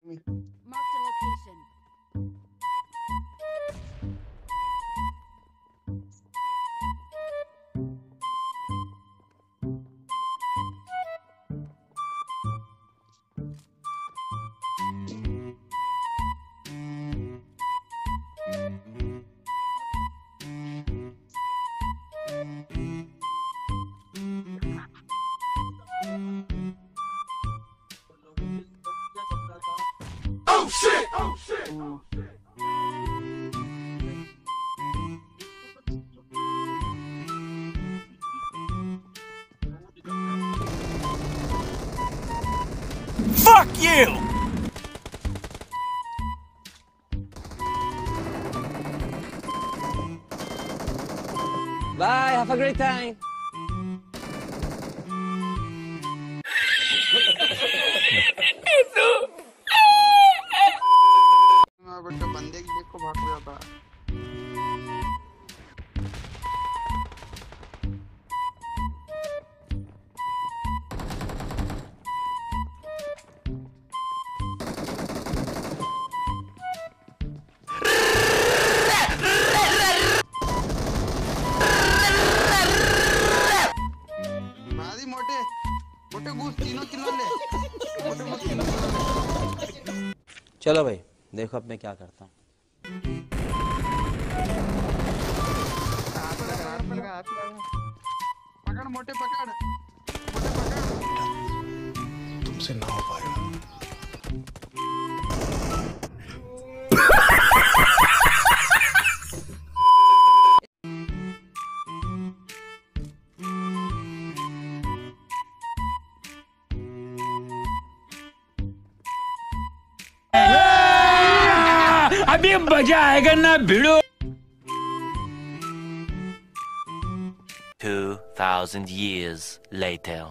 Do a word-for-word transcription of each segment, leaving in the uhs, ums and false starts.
Marked a location. Oh shit! Oh shit! Oh shit! Fuck you! Bye, have a great time. बेटा बंदे की देखो भाग रहा था। मारी मोटे मोटे घुस तीनों तीनों ले मोटे घुस तीनों ले। चलो भाई देखो अब मैं क्या करता हूँ। हाथ लगा हाथ लगा हाथ लगा पकड़ मोटे पकड़ मोटे पकड़ तुमसे ना हो पाएगा। अभी मजा आएगा ना भिड़ो। Two thousand years later.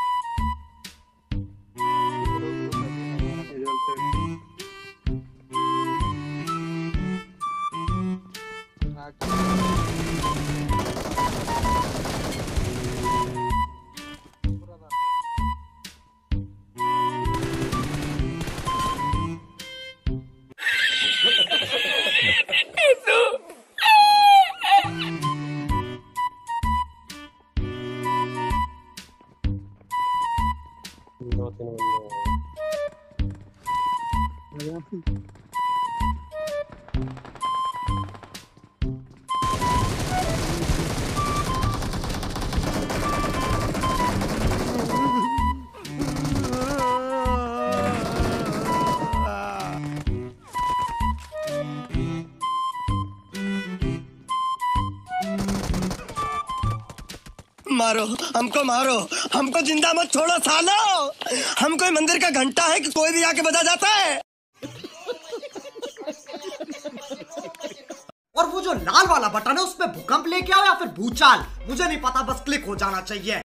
मारो हमको मारो हमको जिंदा मत छोड़ो सालो। हम कोई मंदिर का घंटा है कि कोई भी आके बजा जाता है। और वो जो लाल वाला बटन है उसमें भूकंप लेके आओ या फिर भूचाल, मुझे नहीं पता, बस क्लिक हो जाना चाहिए।